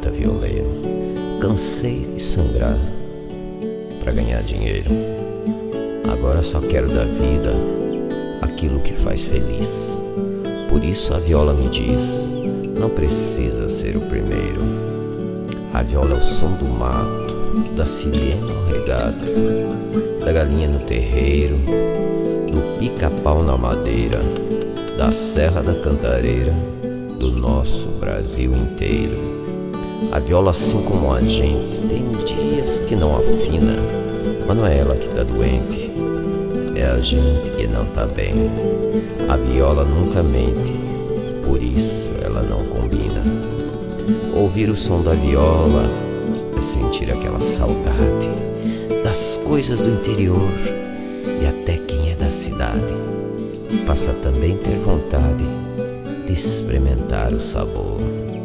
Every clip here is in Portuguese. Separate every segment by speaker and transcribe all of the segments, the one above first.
Speaker 1: poeta violeiro. Cansei de sangrar pra ganhar dinheiro. Agora só quero da vida aquilo que faz feliz. Por isso a viola me diz: não precisa ser o primeiro. A viola é o som do mato, da sirene no regato, da galinha no terreiro, do pica-pau na madeira, da serra da cantareira, do nosso Brasil inteiro. A viola, assim como a gente, tem dias que não afina, mas não é ela que tá doente, é a gente que não tá bem. A viola nunca mente, por isso ela não combina. Ouvir o som da viola é sentir aquela saudade das coisas do interior, e até quem é da cidade passa também ter vontade de experimentar o sabor.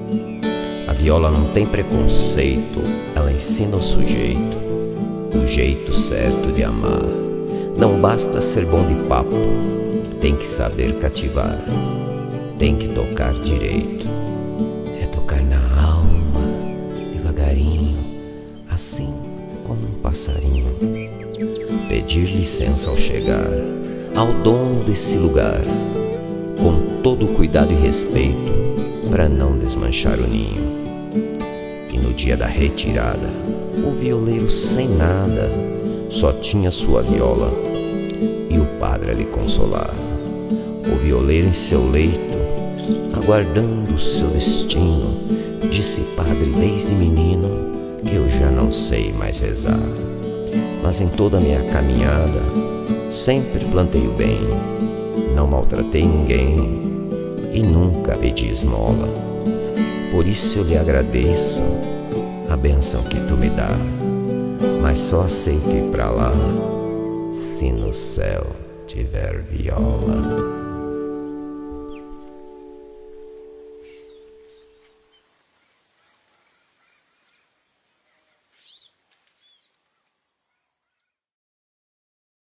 Speaker 1: A viola não tem preconceito, ela ensina o sujeito o jeito certo de amar. Não basta ser bom de papo, tem que saber cativar, tem que tocar direito. É tocar na alma, devagarinho, assim como um passarinho. Pedir licença ao chegar ao dono desse lugar, com todo cuidado e respeito, para não desmanchar o ninho. E no dia da retirada, o violeiro sem nada só tinha sua viola e o padre a lhe consolar. O violeiro em seu leito, aguardando o seu destino, disse: padre, desde menino que eu já não sei mais rezar, mas em toda a minha caminhada sempre plantei o bem, não maltratei ninguém e nunca pedi esmola. Por isso eu lhe agradeço a bênção que tu me dá, mas só aceito ir pra lá se no céu tiver viola.